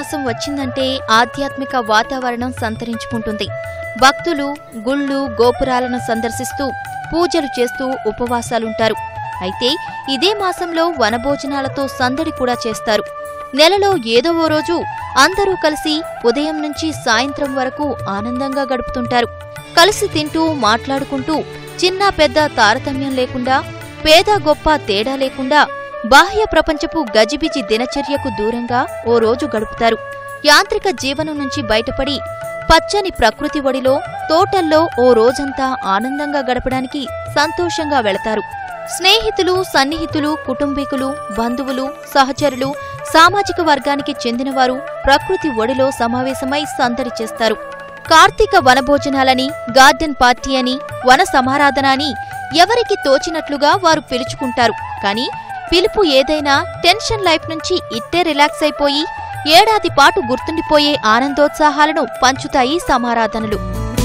మాసం వచ్చిందంటే ఆధ్యాత్మిక వాతావరణం సంతరించుకుంటుంది. భక్తులు గుళ్ళు గోపురాలను సందర్శిస్తూ పూజలు చేస్తూ ఉపవాసాలుంటారు. అయితే ఇదే మాసంలో వనభోజనాలతో సందడి కూడా చేస్తారు. నెలలో ఏదో ఓ రోజు అందరూ కలిసి ఉదయం నుంచి సాయంత్రం వరకు ఆనందంగా గడుపుతుంటారు. కలిసి తింటూ మాట్లాడుకుంటూ చిన్న పెద్ద తారతమ్యం లేకుండా, పేద గొప్ప తేడా లేకుండా బాహ్య ప్రపంచపు గజిబిజి దినచర్యకు దూరంగా ఓ రోజు గడుపుతారు. యాంత్రిక జీవనం నుంచి బయటపడి పచ్చని ప్రకృతి ఒడిలో తోటల్లో ఓ రోజంతా ఆనందంగా గడపడానికి సంతోషంగా వెళతారు. స్నేహితులు సన్నిహితులు కుటుంబీకులు బంధువులు సహచరులు సామాజిక వర్గానికి చెందినవారు ప్రకృతి ఒడిలో సమావేశమై సందడి చేస్తారు. కార్తీక వనభోజనాలని, గార్డెన్ పార్టీ అని, వన సమారాధన అని ఎవరికి తోచినట్లుగా వారు పిలుచుకుంటారు. కాని పిలుపు ఏదైనా టెన్షన్ లైఫ్ నుంచి ఇట్టే రిలాక్స్ అయిపోయి ఏడాది పాటు గుర్తుండిపోయే ఆనందోత్సాహాలను పంచుతాయి సమారాధనలు.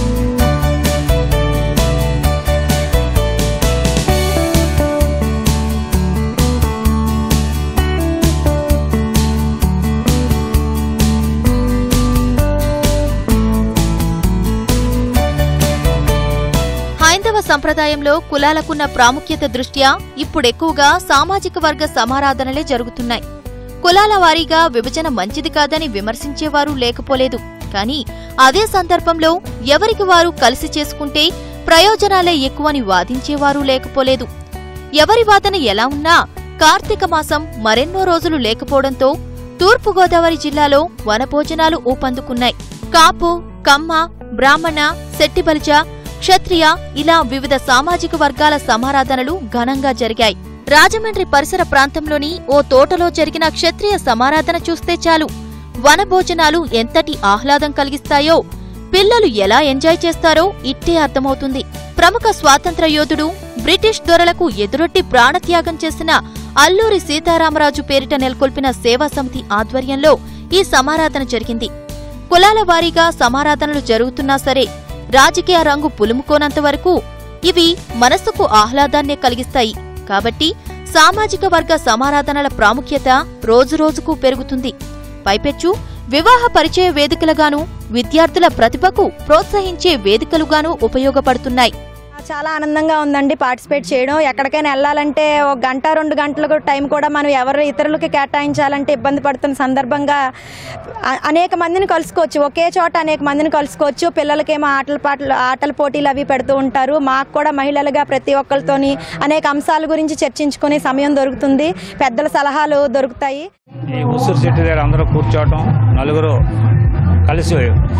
హైందవ సంప్రదాయంలో కులాలకున్న ప్రాముఖ్యత దృష్ట్యా ఇప్పుడెక్కువగా సామాజిక వర్గ సమారాధనలే జరుగుతున్నాయి. కులాల వారీగా విభజన మంచిది కాదని విమర్శించేవారు లేకపోలేదు. కాని అదే సందర్భంలో ఎవరికి వారు కలిసి చేసుకుంటే ప్రయోజనాలే ఎక్కువని వాదించేవారు లేకపోలేదు. ఎవరి వాదన ఎలా ఉన్నా కార్తీక మాసం మరెన్నో రోజులు లేకపోవడంతో తూర్పుగోదావరి జిల్లాలో వనభోజనాలు ఊపందుకున్నాయి. కాపు, కమ్మ, బ్రాహ్మణ, శెట్టిబలిజ, క్షత్రియ ఇలా వివిధ సామాజిక వర్గాల సమారాధనలు ఘనంగా జరిగాయి. రాజమండ్రి పరిసర ప్రాంతంలోని ఓ తోటలో జరిగిన క్షత్రియ సమారాధన చూస్తే చాలు వనభోజనాలు ఎంతటి ఆహ్లాదం కలిగిస్తాయో, పిల్లలు ఎలా ఎంజాయ్ చేస్తారో ఇట్టే అర్థమవుతుంది. ప్రముఖ స్వాతంత్ర్య యోధుడు, బ్రిటిష్ దొరలకు ఎదురొట్టి ప్రాణత్యాగం చేసిన అల్లూరి సీతారామరాజు పేరిట నెలకొల్పిన సేవా సమితి ఆధ్వర్యంలో ఈ సమారాధన జరిగింది. కులాల వారీగా సమారాధనలు జరుగుతున్నా సరే రాజకీయ రంగు పులుముకోనంత వరకు ఇవి మనస్సుకు ఆహ్లాదాన్నే కలిగిస్తాయి. కాబట్టి సామాజిక వర్గ సమారాధనల ప్రాముఖ్యత రోజురోజుకు పెరుగుతుంది. పైపెచ్చు వివాహ పరిచయ వేదికలుగాను, విద్యార్థుల ప్రతిభకు ప్రోత్సహించే వేదికలుగాను ఉపయోగపడుతున్నాయి. చాలా ఆనందంగా ఉందండి పార్టిసిపేట్ చేయడం. ఎక్కడికైనా వెళ్ళాలంటే ఒక గంట 2 గంటల టైం కూడా మనం ఇతరులకి కేటాయించాలంటే ఇబ్బంది పడుతున్న సందర్భంగా అనేక మందిని కలుసుకోవచ్చు. ఒకే చోట అనేక మందిని కలుసుకోవచ్చు. పిల్లలకేమో ఆటల పోటీలు అవి పెడుతూ ఉంటారు. మాకు కూడా మహిళలుగా ప్రతి ఒక్కరితోని అనేక అంశాల గురించి చర్చించుకునే సమయం దొరుకుతుంది. పెద్దల సలహాలు దొరుకుతాయి. ఈ ఉసురు చెట్టు దగ్గర అందరూ కూర్చోవటం, నలుగురు కలిసి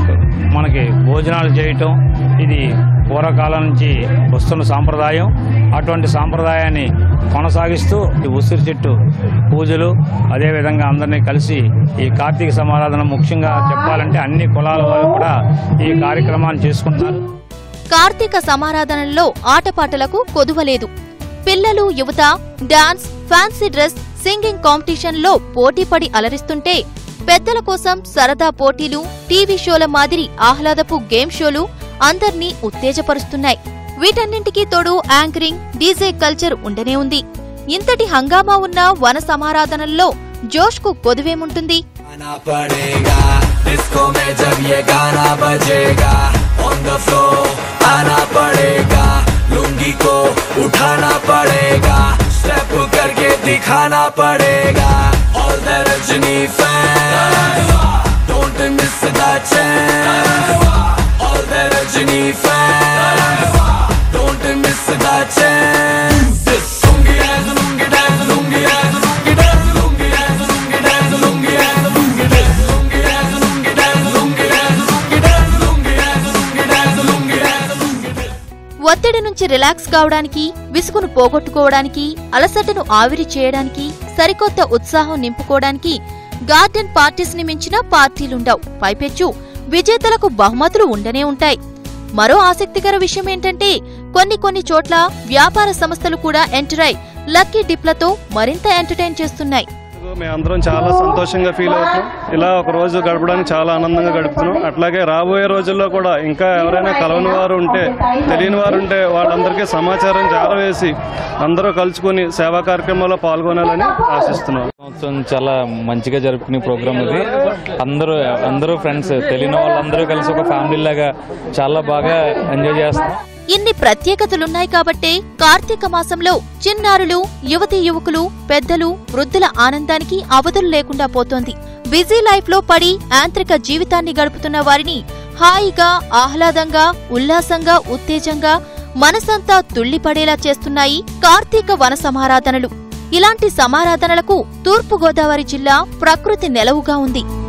మనకి భోజనాలు చేయటం ఇది పూర్వకాలం నుంచి వస్తున్న సాంప్రదాయం. అటువంటి సాంప్రదాయాన్ని కొనసాగిస్తూ ఈ ఉసిరి చెట్టు పూజలు, అదేవిధంగా అందరినీ కలిసి ఈ కార్తీక సమారాధన ముఖ్యంగా చెప్పాలంటే అన్ని కులాల వారు కూడా ఈ కార్యక్రమాన్ని చేసుకుంటారు. కార్తీక సమారాధనల్లో ఆటపాటలకు కొదువలేదు. పిల్లలు యువత డాన్స్, ఫ్యాన్సీ డ్రెస్, సింగింగ్ కాంపిటీషన్లో పోటీపడి అలరిస్తుంటే పెద్దల కోసం సరదా పోటీలు, టీవీ షోల మాదిరి ఆహ్లాదపు గేమ్ షోలు అందర్నీ ఉత్తేజపరుస్తున్నాయి. వీటన్నింటికీ తోడు యాంకరింగ్, డీజే కల్చర్ ఉండనే ఉంది. ఇంతటి హంగామా ఉన్న వన సమారాధనల్లో జోష్కు కొదువేముంటుంది? All the Rajani fans, don't miss the chance. All the Rajani fans, don't miss the chance. This lungi dance, lungi dance, lungi dance, lungi dance, lungi dance, lungi dance, lungi dance, lungi dance, lungi dance, lungi dance, lungi dance, lungi dance, lungi dance, lungi dance, lungi dance, lungi dance. ఒత్తిడి నుంచి relax కావడానికి, విసుగును పోగొట్టుకోవడానికి, అలసటను ఆవిరి చేయడానికి, సరికొత్త ఉత్సాహం నింపుకోవడానికి garden parties ని మించిన పార్టీలుండవు. పైపెచ్చు విజేతలకు బహుమతులు ఉండనే ఉంటాయి. మరో ఆసక్తికర విషయమేంటంటే కొన్ని చోట్ల వ్యాపార సంస్థలు కూడా ఎంటర్ అయి లక్కీ డిప్లతో మరింత ఎంటర్టైన్ చేస్తున్నాయి. మేమందరం చాలా సంతోషంగా ఫీల్ అవుతున్నాం. ఇలా ఒక రోజు గడపడానికి చాలా ఆనందంగా గడుపుతున్నాం. అట్లాగే రాబోయే రోజుల్లో కూడా ఇంకా ఎవరైనా కలవని వారు ఉంటే, తెలియని వారు ఉంటే వాళ్ళందరికీ సమాచారం చేరవేసి అందరూ కలుసుకుని సేవా కార్యక్రమంలో పాల్గొనాలని ఆశిస్తున్నాం. చాలా మంచిగా జరుపుకునే ప్రోగ్రామ్ ఇది. అందరూ ఫ్రెండ్స్, తెలియని వాళ్ళందరూ కలిసి ఒక ఫ్యామిలీ లాగా చాలా బాగా ఎంజాయ్ చేస్తున్నాం. ఇన్ని ప్రత్యేకతలున్నాయి కాబట్టే కార్తీక మాసంలో చిన్నారులు, యువతీ యువకులు, పెద్దలు, వృద్ధుల ఆనందానికి అవధులు లేకుండా పోతోంది. బిజీ లైఫ్ లో పడి యాంత్రిక జీవితాన్ని గడుపుతున్న వారిని హాయిగా, ఆహ్లాదంగా, ఉల్లాసంగా, ఉత్తేజంగా, మనసంతా తుళ్లిపడేలా చేస్తున్నాయి కార్తీక వన సమారాధనలు. ఇలాంటి సమారాధనలకు తూర్పుగోదావరి జిల్లా ప్రకృతి నెలవుగా ఉంది.